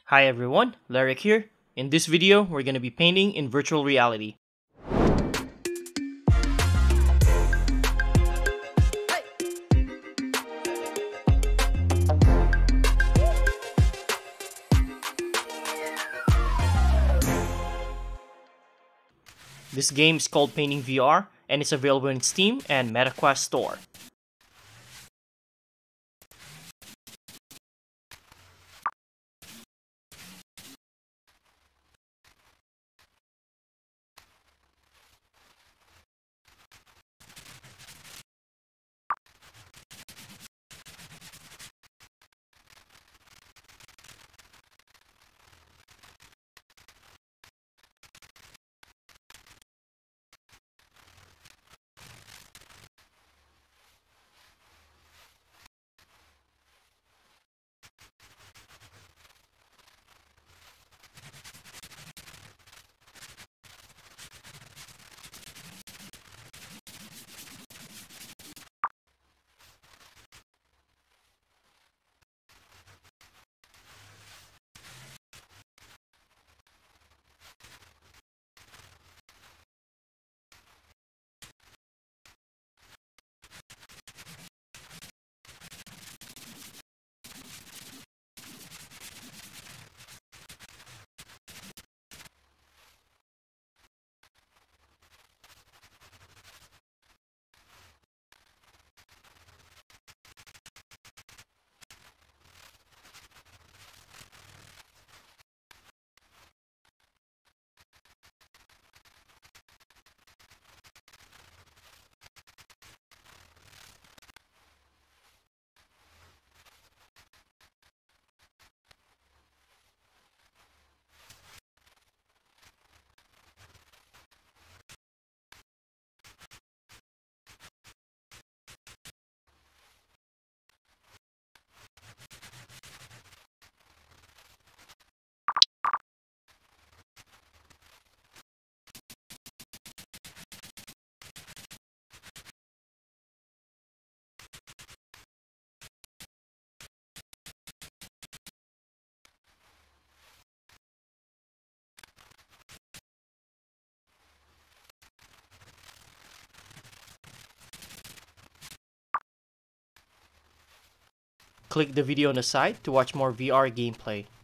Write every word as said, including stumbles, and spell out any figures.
Hi everyone, Lerrick here. In this video, we're going to be painting in virtual reality. This game is called Painting V R and it's available in Steam and MetaQuest Store. Click the video on the side to watch more V R gameplay.